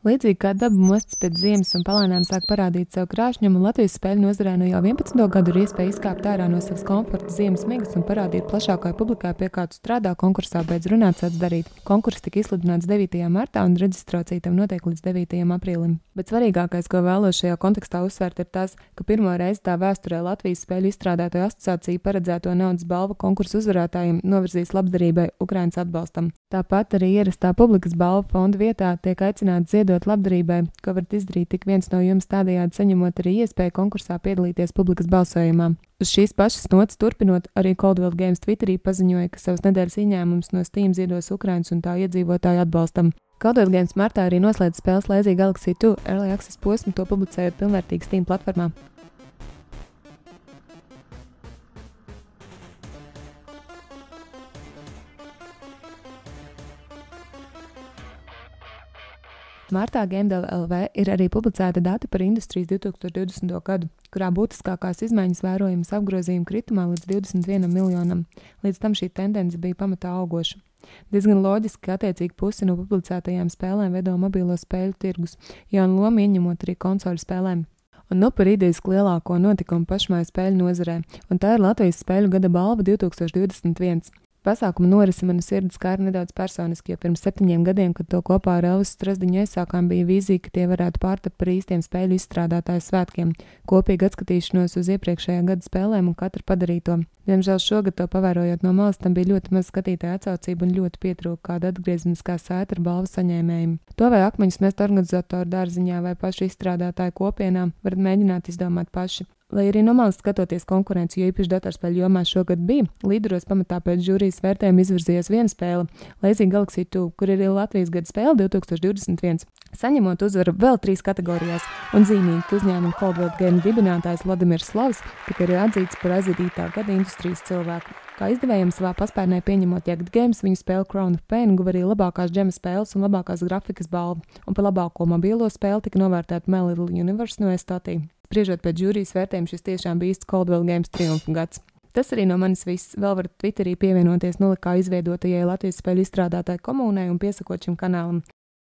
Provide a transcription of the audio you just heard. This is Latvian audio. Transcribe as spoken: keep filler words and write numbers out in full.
Līdzīgi kā daba mostas pēc ziemas un palēnām sāk parādīt savu krāšņumu, Latvijas spēļu nozarē nu jau vienpadsmito gadu ir iespēja izkāpt ārā no savas komforta ziemas migas un parādīt plašākai publikai, pie kā tu strādā konkursā, beidz runāt sāc darīt. Konkurss tika izsludināts devītajā martā un reģistrācija tam notiek līdz devītajam aprīlim. Bet svarīgākais, ko vēlos šajā kontekstā uzsvērt, ir tas, ka pirmo reizi tā vēsturē Latvijas spēļu izstrādātāju asociācija paredzēto naudas balvu konkursu uzvarētājiem novirzīs labdarībai Ukrainas atbalstam. Tāpat arī ierastā publikas balvu fonda vietā tiek aicināts ziedot labdarībai, ko varat izdarīt tik viens no jums, tādējādi saņemot arī iespēju konkursā piedalīties publikas balsojumā. Uz šīs pašas notas turpinot, arī Coldwell Games Twitterī paziņoja, ka savas nedēļas ieņēmums no Steam ziedos Ukrainas un tā iedzīvotāju atbalstam. Coldwell Games martā arī noslēdz spēles Lazy Galaxy divi Early Access posmu, to publicējot pilnvērtīgi Steam platformā. Martā GameDev L V ir arī publicēta dati par industrijas divtūkstoš divdesmito gadu, kurā būtiskākās izmaiņas vērojamas apgrozījuma kritumā līdz divdesmit vienam miljonam. Līdz tam šī tendence bija pamatā augoša. Diezgan loģiski, ka attiecīgi pusi no publicētajām spēlēm veido mobilo spēļu tirgus, jaunu lomu ieņemot arī konsoļu spēlēm. Un nu par idejiski lielāko notikumu pašmāju spēļu nozarē, un tā ir Latvijas spēļu gada balva divtūkstoš divdesmit viens. Pasākuma norisi manu sirdi skāra nedaudz personiski, jo pirms septiņiem gadiem, kad to kopā ar Elvisu Strasdiņu aizsākām, bija vīzija, ka tie varētu pārtapt par īstiem spēļu izstrādātāju svētkiem, kopīgi atskatīšanos uz iepriekšējā gada spēlēm un katru padarīto. Diemžēl šogad to pavērojot no malas, tam bija ļoti maz skatītāju atsaucību un ļoti pietrūka kāda atgriezeniskā saita ar balvu saņēmējiem. To vai akmeņus mest organizatoru dārziņā vai pašu izstrādātāju kopienā varat mēģināt izdomāt paši. Lai arī no malas skatoties konkurenci, jo īpaši datorspēļu jomā šogad bija, līderos pamatā pēc žūrijas vērtējuma izvirzījās viena spēle – Lazy Galaxy divi, kur ir Latvijas gada spēle divtūkstoš divdesmit viens. Saņemot uzvaru vēl trīs kategorijās, un zīmīgi, ka uzņēmuma Coldwell Games dibinātājs Vladimirs Slavs tika arī atzīts par aizvadītā gada industrijas cilvēku. Kā izdevējiem savā paspērnē pieņemot Jagged Games, viņu spēle Crown of Pain guva arī labākās džema spēles un labākās grafikas balvu, un par labāko mobilo spēli tika novērtēta My Little Universe no Estotī. Spriežot pēc žūrijas vērtējuma, šis tiešām bija īsts Coldwell Games triumfa gads. Tas arī no manis viss. Vēl varat Twitterī pievienoties Nulikā izveidotajai Latvijas spēļu izstrādātāju komunai un piesakot šim kanālam.